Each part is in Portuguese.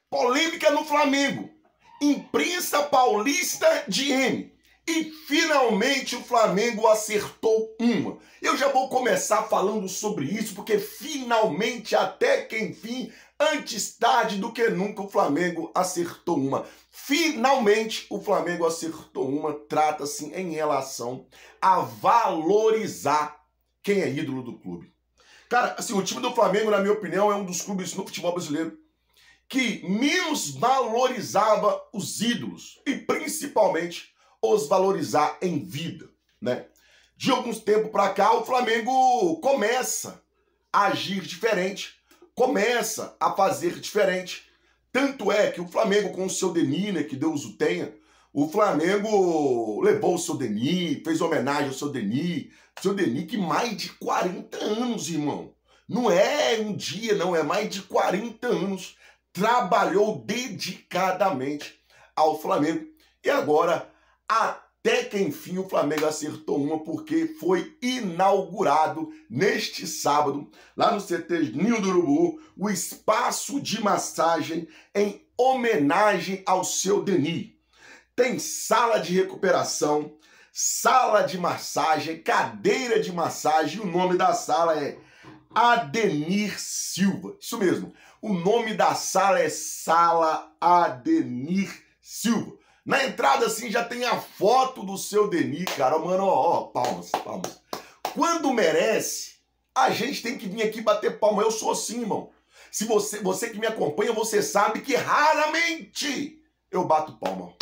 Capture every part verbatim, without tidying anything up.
Polêmica no Flamengo. Imprensa paulista de M. E finalmente o Flamengo acertou uma. Eu já vou começar falando sobre isso, porque finalmente, até que enfim, antes tarde do que nunca, o Flamengo acertou uma. Finalmente o Flamengo acertou uma. Trata-se em relação a valorizar quem é ídolo do clube. Cara, assim, o time do Flamengo, na minha opinião, é um dos clubes no futebol brasileiro que menos valorizava os ídolos e principalmente os valorizar em vida, né? De alguns tempos para cá, o Flamengo começa a agir diferente, começa a fazer diferente. Tanto é que o Flamengo, com o seu Denis, né, que Deus o tenha, o Flamengo levou o seu Denis, fez homenagem ao seu Denis, seu Denis que mais de quarenta anos, irmão. Não é um dia, não, é mais de quarenta anos. Trabalhou dedicadamente ao Flamengo. E agora, até que enfim, o Flamengo acertou uma, porque foi inaugurado neste sábado, lá no C T Ninho do Urubu, o espaço de massagem em homenagem ao seu Denis. Tem sala de recuperação, sala de massagem, cadeira de massagem, e o nome da sala é Adenir Silva. Isso mesmo, o nome da sala é Sala Adenir Silva. Na entrada, assim, já tem a foto do seu Denis, cara. Mano, ó, ó, palmas, palmas. Quando merece, a gente tem que vir aqui bater palma. Eu sou assim, irmão. Se você, você que me acompanha, você sabe que raramente eu bato palma.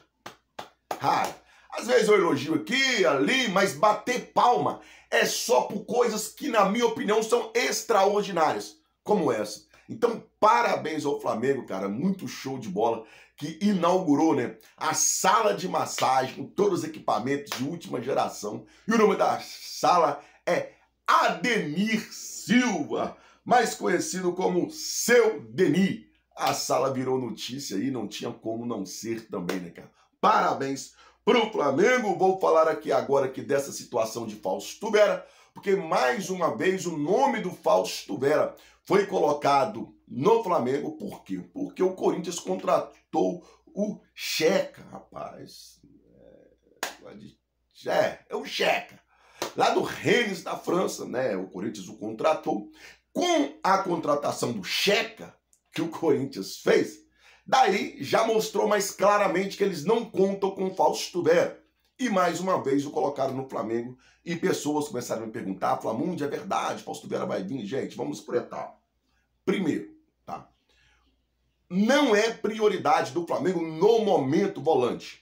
Raro. Às vezes eu elogio aqui, ali, mas bater palma é só por coisas que, na minha opinião, são extraordinárias, como essa. Então, parabéns ao Flamengo, cara, muito show de bola, que inaugurou, né, a sala de massagem com todos os equipamentos de última geração. E o nome da sala é Adenir Silva, mais conhecido como Seu Denis. A sala virou notícia e não tinha como não ser também, né, cara? Parabéns pro Flamengo. Vou falar aqui agora aqui dessa situação de Fausto Vera, porque mais uma vez o nome do Fausto Vera foi colocado no Flamengo. Por quê? Porque o Corinthians contratou o Checa, rapaz. É, é, é o Checa, lá do Rennes, da França, né? O Corinthians o contratou. Com a contratação do Checa, que o Corinthians fez, daí já mostrou mais claramente que eles não contam com o Fausto Vera. E mais uma vez o colocaram no Flamengo e pessoas começaram a me perguntar: Flamundi, é verdade, Fausto Vera vai vir? Gente, vamos por etapa. Primeiro, tá? Não é prioridade do Flamengo no momento volante.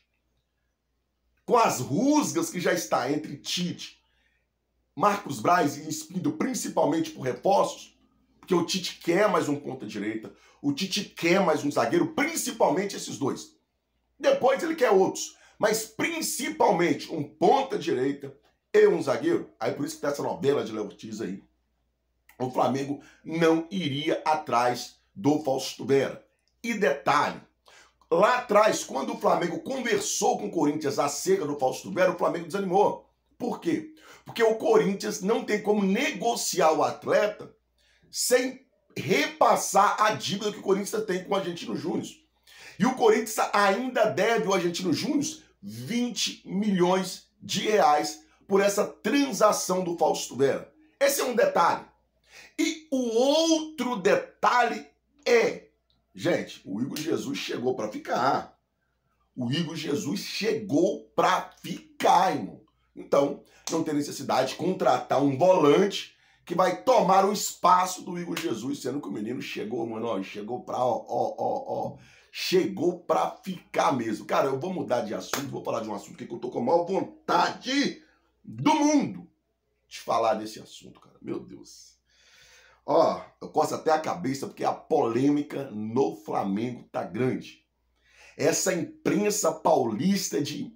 Com as rusgas que já está entre Tite, Marcos Braz e Espíndola, principalmente por reforços, porque o Tite quer mais um ponta-direita, o Tite quer mais um zagueiro, principalmente esses dois. Depois ele quer outros, mas principalmente um ponta-direita e um zagueiro. Aí por isso que tá essa novela de Léo Ortiz aí. O Flamengo não iria atrás do Fausto Vera. E detalhe, lá atrás, quando o Flamengo conversou com o Corinthians acerca do Fausto Vera, o Flamengo desanimou. Por quê? Porque o Corinthians não tem como negociar o atleta sem repassar a dívida que o Corinthians tem com o Argentino Júnior. E o Corinthians ainda deve ao Argentino Júnior vinte milhões de reais por essa transação do Fausto Vera. Esse é um detalhe. E o outro detalhe é, gente, o Igor Jesus chegou para ficar. O Igor Jesus chegou para ficar, irmão. Então, não tem necessidade de contratar um volante que vai tomar o espaço do Igor Jesus, sendo que o menino chegou, mano, ó, chegou pra, ó, ó, ó, ó, chegou pra ficar mesmo. Cara, eu vou mudar de assunto, vou falar de um assunto que eu tô com a maior vontade do mundo de falar desse assunto, cara, meu Deus. Ó, eu coço até a cabeça porque a polêmica no Flamengo tá grande. Essa imprensa paulista de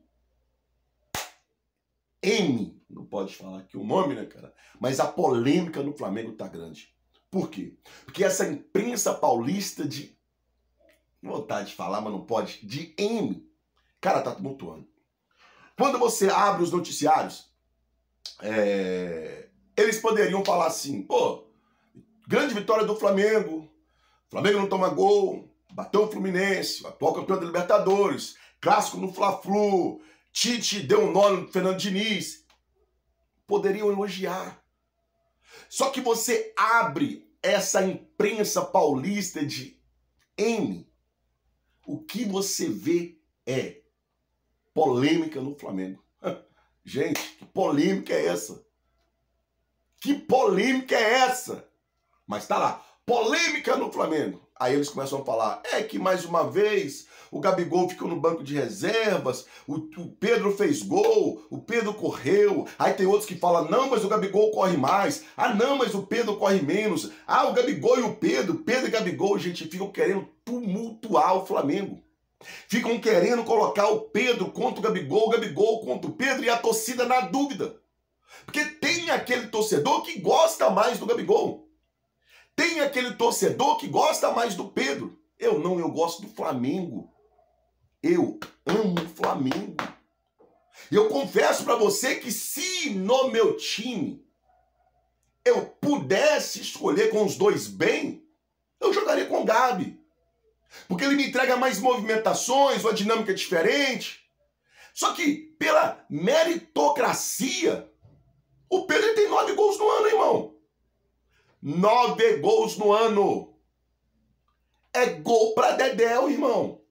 M, não pode falar aqui o nome, né, cara? Mas a polêmica no Flamengo tá grande. Por quê? Porque essa imprensa paulista de... vontade de falar, mas não pode. De M. Cara, tá tumultuando. Quando você abre os noticiários, é... eles poderiam falar assim, pô, grande vitória do Flamengo, Flamengo não toma gol, bateu o Fluminense, atual campeão da Libertadores, clássico no Fla-Flu, Tite deu um nó no Fernando Diniz. Poderiam elogiar. Só que você abre essa imprensa paulista de M, o que você vê é polêmica no Flamengo. Gente, que polêmica é essa? Que polêmica é essa? Mas tá lá, polêmica no Flamengo. Aí eles começam a falar, é que mais uma vez o Gabigol ficou no banco de reservas, o, o Pedro fez gol, o Pedro correu. Aí tem outros que falam, não, mas o Gabigol corre mais. Ah, não, mas o Pedro corre menos. Ah, o Gabigol e o Pedro, Pedro e Gabigol, gente, ficam querendo tumultuar o Flamengo. Ficam querendo colocar o Pedro contra o Gabigol, o Gabigol contra o Pedro e a torcida na dúvida. Porque tem aquele torcedor que gosta mais do Gabigol. Tem aquele torcedor que gosta mais do Pedro. Eu não, eu gosto do Flamengo. Eu amo o Flamengo. Eu confesso para você que se no meu time eu pudesse escolher com os dois bem, eu jogaria com o Gabi. Porque ele me entrega mais movimentações, uma dinâmica diferente. Só que pela meritocracia, o Pedro tem nove gols no ano, irmão. Nove gols no ano. É gol pra Dedéu, irmão.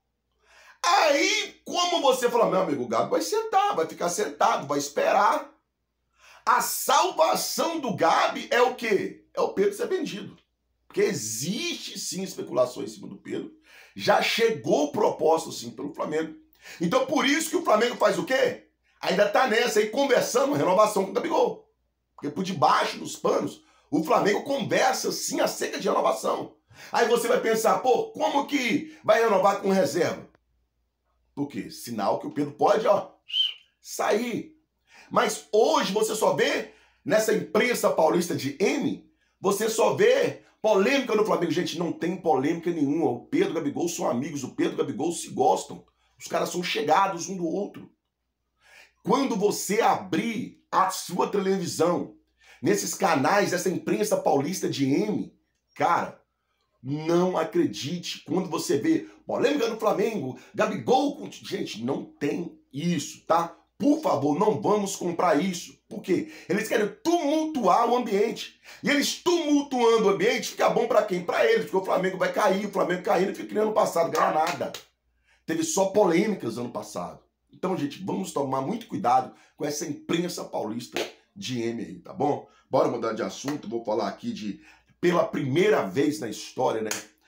Aí, como você fala, meu amigo, o Gabi vai sentar, vai ficar sentado, vai esperar. A salvação do Gabi é o quê? É o Pedro ser vendido. Porque existe sim especulação em cima do Pedro. Já chegou proposta sim pelo Flamengo. Então por isso que o Flamengo faz o quê? Ainda tá nessa aí conversando, renovação com o Gabigol. Porque por debaixo dos panos, o Flamengo conversa sim acerca de renovação. Aí você vai pensar, pô, como que vai renovar com reserva? Por quê? Sinal que o Pedro pode, ó, sair. Mas hoje você só vê, nessa imprensa paulista de M, você só vê polêmica no Flamengo. Gente, não tem polêmica nenhuma. O Pedro e o Gabigol são amigos, o Pedro e o Gabigol se gostam. Os caras são chegados um do outro. Quando você abrir a sua televisão, nesses canais dessa imprensa paulista de M, cara, não acredite quando você vê polêmica no Flamengo, Gabigol com... Gente, não tem isso, tá? Por favor, não vamos comprar isso. Por quê? Eles querem tumultuar o ambiente. E eles tumultuando o ambiente, fica bom pra quem? Pra eles, porque o Flamengo vai cair, o Flamengo caindo, fica que nem ano passado, ganha nada. Teve só polêmicas ano passado. Então, gente, vamos tomar muito cuidado com essa imprensa paulista de M aí, tá bom? Bora mudar de assunto, vou falar aqui de, pela primeira vez na história, né?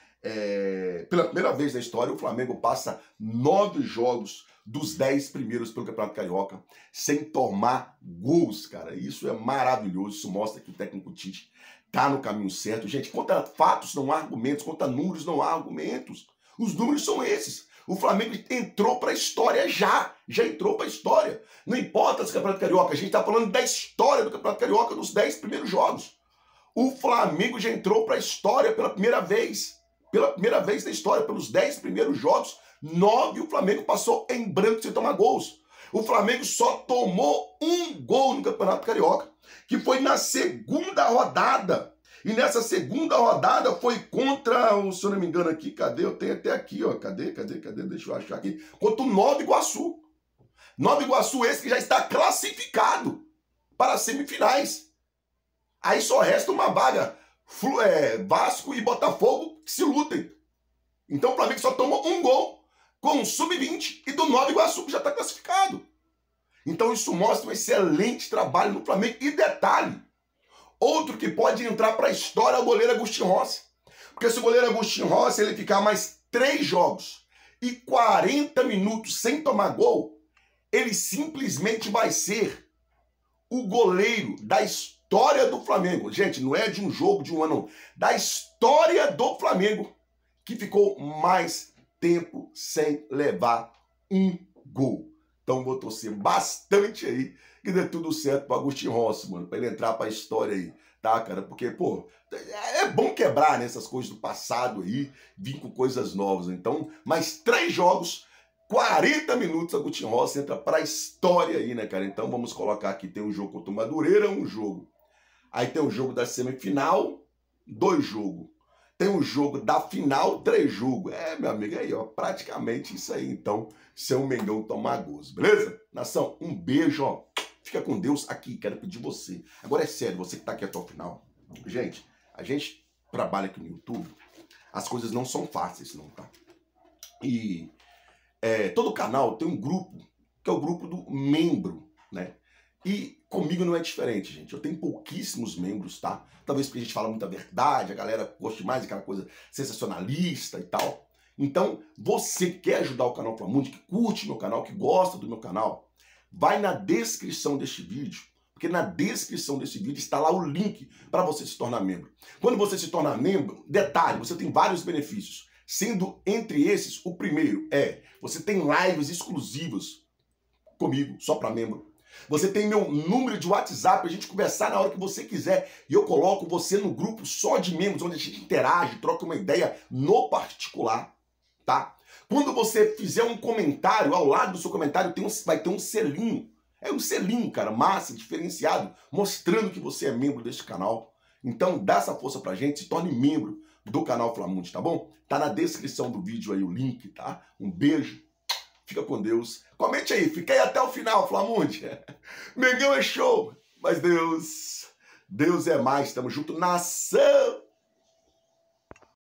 É, pela primeira vez na história, o Flamengo passa nove jogos dos dez primeiros pelo Campeonato Carioca sem tomar gols, cara. Isso é maravilhoso, isso mostra que o técnico Tite tá no caminho certo. Gente, contra fatos não há argumentos, contra números não há argumentos. Os números são esses. O Flamengo entrou para a história já, já entrou para a história. Não importa se o Campeonato Carioca, a gente está falando da história do Campeonato Carioca dos dez primeiros jogos. O Flamengo já entrou para a história pela primeira vez. Pela primeira vez na história, pelos dez primeiros jogos, nove o Flamengo passou em branco sem tomar gols. O Flamengo só tomou um gol no Campeonato Carioca, que foi na segunda rodada. E nessa segunda rodada foi contra, se eu não me engano aqui, cadê? Eu tenho até aqui, ó. Cadê, cadê, cadê? Deixa eu achar aqui. Contra o Nova Iguaçu. Nova Iguaçu esse que já está classificado para as semifinais. Aí só resta uma vaga. É, Vasco e Botafogo que se lutem. Então o Flamengo só toma um gol com o sub vinte e do Nova Iguaçu que já está classificado. Então isso mostra um excelente trabalho no Flamengo. E detalhe, outro que pode entrar para a história é o goleiro Agostinho Rossi. Porque se o goleiro Agostinho Rossi ele ficar mais três jogos e quarenta minutos sem tomar gol, ele simplesmente vai ser o goleiro da história do Flamengo. Gente, não é de um jogo, de um ano, não. Da história do Flamengo, que ficou mais tempo sem levar um gol. Então vou torcer bastante aí que dê tudo certo para Agostinho Rossi, mano, para ele entrar para a história aí, tá, cara? Porque, pô, é bom quebrar, né, essas coisas do passado aí, vir com coisas novas. Então, mais três jogos, quarenta minutos, Agostinho Rossi entra para a história aí, né, cara? Então vamos colocar aqui, tem um jogo contra o Madureira, um jogo. Aí tem o jogo da semifinal, dois jogos. tem o jogo da final, três jogos. É, meu amigo, aí, ó, praticamente isso aí, então, seu Mengão tomar gozo, beleza? Nação, um beijo, ó. Fica com Deus aqui, quero pedir você. Agora é sério, você que tá aqui até o final. Gente, a gente trabalha aqui no YouTube, as coisas não são fáceis, não, tá? E é, todo canal tem um grupo, que é o grupo do membro, né? E comigo não é diferente, gente. Eu tenho pouquíssimos membros, tá? Talvez porque a gente fala muita verdade, a galera goste mais daquela coisa sensacionalista e tal. Então, você que quer ajudar o canal Flamundi, que curte meu canal, que gosta do meu canal, vai na descrição deste vídeo, porque na descrição desse vídeo está lá o link para você se tornar membro. Quando você se tornar membro, detalhe, você tem vários benefícios, sendo entre esses, o primeiro é, você tem lives exclusivas comigo, só para membro. Você tem meu número de WhatsApp pra gente conversar na hora que você quiser. E eu coloco você no grupo só de membros, onde a gente interage, troca uma ideia no particular, tá? Quando você fizer um comentário, ao lado do seu comentário tem um, vai ter um selinho. É um selinho, cara, massa, diferenciado, mostrando que você é membro deste canal. Então dá essa força pra gente, se torne membro do canal Flamundi, tá bom? Tá na descrição do vídeo aí o link, tá? Um beijo. Fica com Deus. Comente aí, fica aí até o final, Flamundi. Mengão é show, mas Deus, Deus é mais. Tamo junto, nação!